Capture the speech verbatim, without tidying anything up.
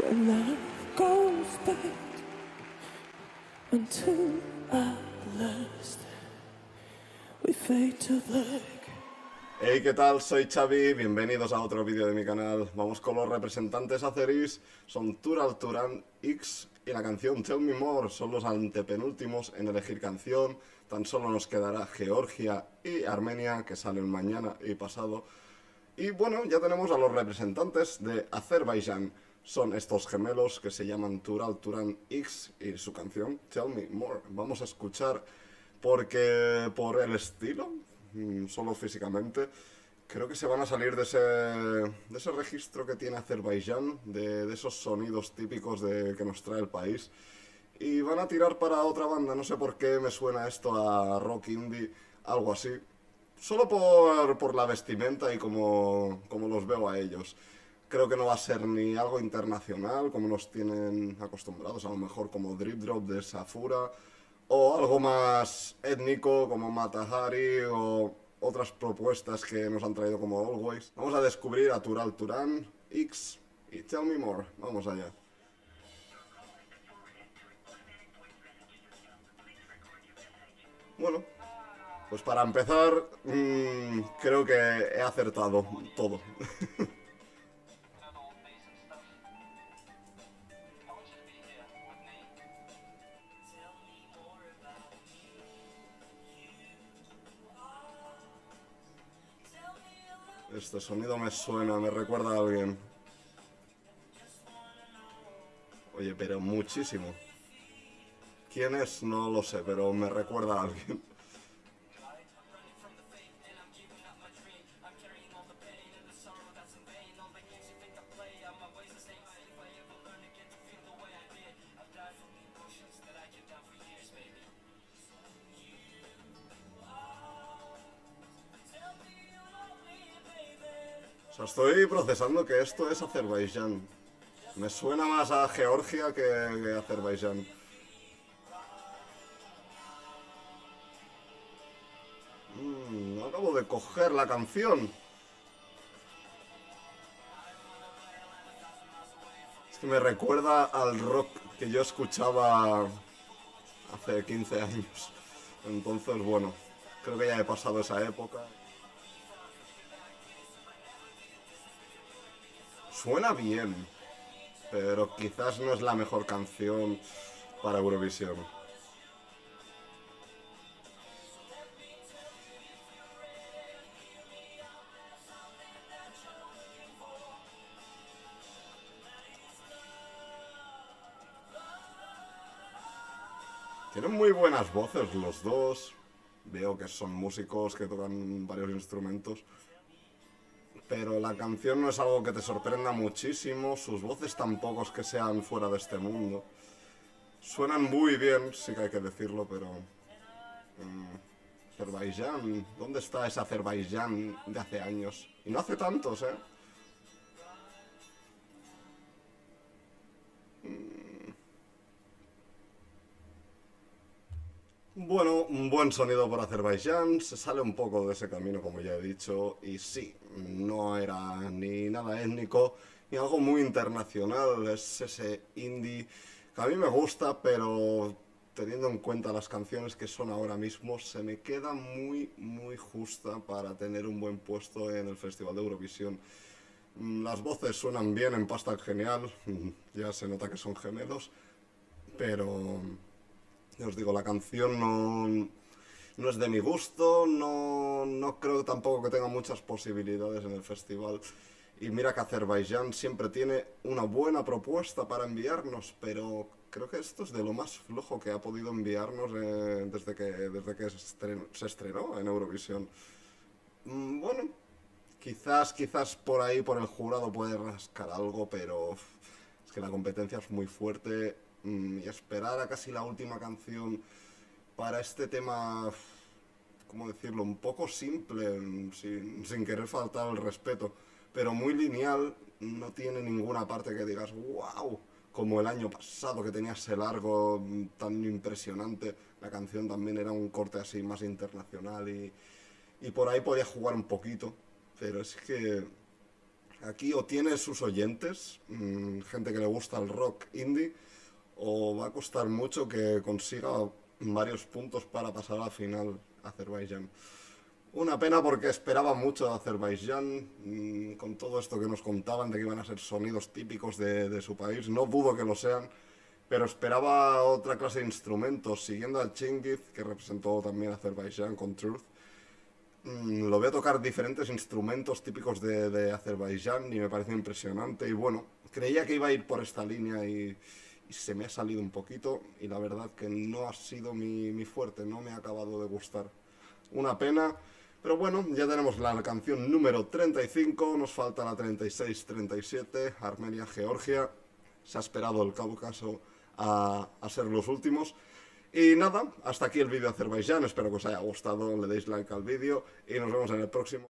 when love goes bad until at last we fade to black. Hey, ¿qué tal? Soy Xavi, bienvenidos a otro vídeo de mi canal. Vamos con los representantes azeríes, son Tural Turan X y la canción Tell Me More. Son los antepenúltimos en elegir canción. Tan solo nos quedará Georgia y Armenia, que salen mañana y pasado. Y bueno, ya tenemos a los representantes de Azerbaiyán. Son estos gemelos que se llaman Tural Turan X y su canción Tell Me More. Vamos a escuchar porque por el estilo, solo físicamente, creo que se van a salir de ese, de ese registro que tiene Azerbaiyán, de, de esos sonidos típicos de, que nos trae el país, y van a tirar para otra banda. No sé por qué me suena esto a rock indie, algo así, solo por, por la vestimenta y como, como los veo a ellos. Creo que no va a ser ni algo internacional como nos tienen acostumbrados, a lo mejor como Drip Drop de Safura, o algo más étnico como Matahari o otras propuestas que nos han traído como Always. Vamos a descubrir a Tural Turan X y Tell Me More. Vamos allá. Bueno, pues para empezar, mmm, creo que he acertado todo. Este sonido me suena, me recuerda a alguien. Oye, pero muchísimo. ¿Quién es? No lo sé, pero me recuerda a alguien. O sea, estoy procesando que esto es Azerbaiyán. Me suena más a Georgia que, que a Azerbaiyán. Mm, no acabo de coger la canción. Es que me recuerda al rock que yo escuchaba hace quince años. Entonces, bueno, creo que ya he pasado esa época. Suena bien, pero quizás no es la mejor canción para Eurovisión. Tienen muy buenas voces los dos. Veo que son músicos que tocan varios instrumentos. Pero la canción no es algo que te sorprenda muchísimo. Sus voces tampoco es que sean fuera de este mundo. Suenan muy bien, sí que hay que decirlo, pero... Mmm, Azerbaiyán, ¿dónde está ese Azerbaiyán de hace años? Y no hace tantos, ¿eh? Bueno, un buen sonido por Azerbaiyán, se sale un poco de ese camino, como ya he dicho, y sí, no era ni nada étnico, ni algo muy internacional, es ese indie que a mí me gusta, pero teniendo en cuenta las canciones que son ahora mismo, se me queda muy, muy justa para tener un buen puesto en el Festival de Eurovisión. Las voces suenan bien, empastan genial, ya se nota que son gemelos, pero... Ya os digo, la canción no, no es de mi gusto, no, no creo tampoco que tenga muchas posibilidades en el festival. Y mira que Azerbaiyán siempre tiene una buena propuesta para enviarnos, pero creo que esto es de lo más flojo que ha podido enviarnos eh, desde que, desde que se estrenó, se estrenó en Eurovisión. Mm, bueno, quizás, quizás por ahí, por el jurado puede rascar algo, pero uf, es que la competencia es muy fuerte. Y esperar a casi la última canción para este tema, ¿cómo decirlo? Un poco simple, sin, sin querer faltar el respeto, pero muy lineal, no tiene ninguna parte que digas wow, como el año pasado que tenía ese largo tan impresionante. La canción también era un corte así más internacional y, y por ahí podía jugar un poquito, pero es que aquí o tiene sus oyentes, mmm, gente que le gusta el rock indie, o va a costar mucho que consiga varios puntos para pasar a la final Azerbaiyán. Una pena porque esperaba mucho de Azerbaiyán, mmm, con todo esto que nos contaban de que iban a ser sonidos típicos de, de su país. No dudo que lo sean, pero esperaba otra clase de instrumentos, siguiendo al Chingiz, que representó también a Azerbaiyán con Truth. Mmm, lo veo tocar diferentes instrumentos típicos de, de Azerbaiyán y me parece impresionante. Y bueno, creía que iba a ir por esta línea y, y se me ha salido un poquito. Y la verdad que no ha sido mi, mi fuerte, no me ha acabado de gustar. Una pena. Pero bueno, ya tenemos la canción número treinta y cinco, nos falta la treinta y seis, treinta y siete, Armenia, Georgia. Se ha esperado el Cáucaso a, a ser los últimos. Y nada, hasta aquí el vídeo de Azerbaiyán, espero que os haya gustado, le deis like al vídeo y nos vemos en el próximo.